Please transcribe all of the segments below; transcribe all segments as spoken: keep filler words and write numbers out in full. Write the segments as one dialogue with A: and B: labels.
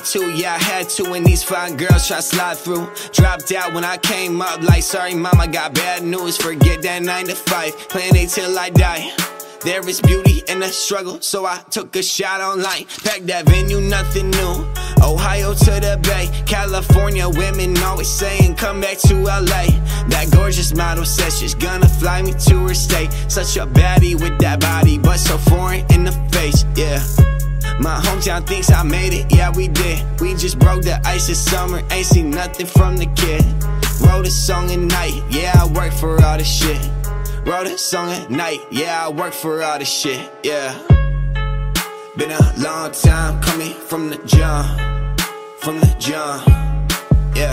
A: too, yeah, I had to. When these fine girls try to slide through, dropped out when I came up like, sorry mama, got bad news. Forget that nine to five, playing A till I die. There is beauty in the struggle, so I took a shot on light. Packed that venue, nothing new. Ohio to the Bay, California women always saying come back to L A. That gorgeous model says she's gonna fly me to her state. Such a baddie with that body, but so foreign in the face, yeah. My hometown thinks I made it, yeah we did. We just broke the ice this summer, ain't seen nothing from the kid. Wrote a song at night, yeah I work for all this shit. Wrote a song at night, yeah I work for all this shit, yeah. Been a long time coming from the jump, from the jump, yeah.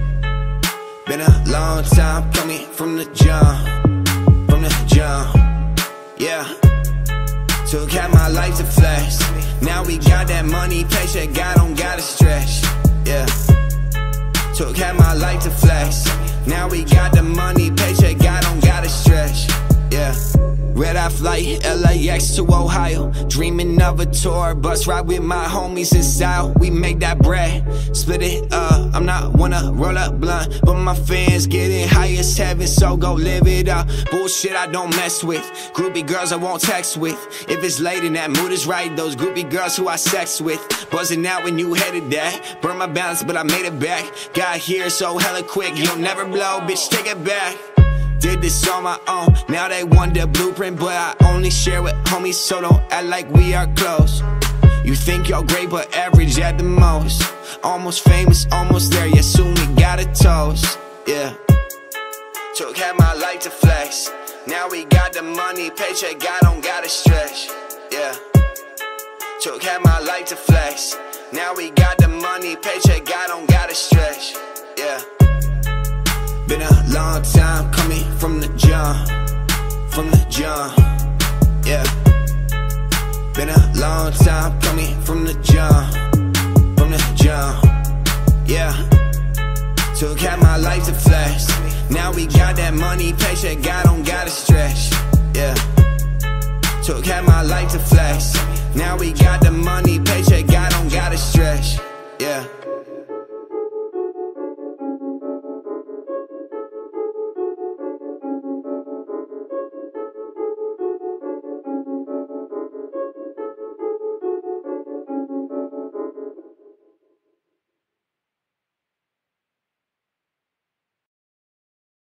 A: Been a long time coming from the jump, from the jump, yeah. Took half my life to flex. Now we got that money, paycheck, I don't gotta stretch, yeah. Took half my life to flex. Now we got the money, paycheck, I don't gotta stretch, yeah. Red eye flight, L A X to Ohio. Dreaming of a tour bus ride with my homies in style. We make that bread, split it up. I'm not wanna roll up blunt, but my fans getting high as heaven, so go live it up. Bullshit I don't mess with, groupie girls I won't text with. If it's late and that mood is right, those groupie girls who I sex with. Buzzing out when you headed that. Burn my balance but I made it back. Got here so hella quick, you'll never blow, bitch take it back. Did this on my own, now they want the blueprint, but I only share with homies, so don't act like we are close. You think you're great, but average at the most. Almost famous, almost there, yeah, soon we got a toast, yeah. Took half my life to flex. Now we got the money, paycheck, I don't gotta stretch, yeah. Took half my life to flex. Now we got the money, paycheck, I don't gotta stretch, yeah. Been a long time coming from the jump, from the jump, yeah. Been a long time coming from the jump, from the jump, yeah. Took half my life to flex. Now we got that money, paycheck, I don't gotta stretch, yeah. Took half my life to flex. Now we got the money, paycheck, I don't gotta stretch, yeah.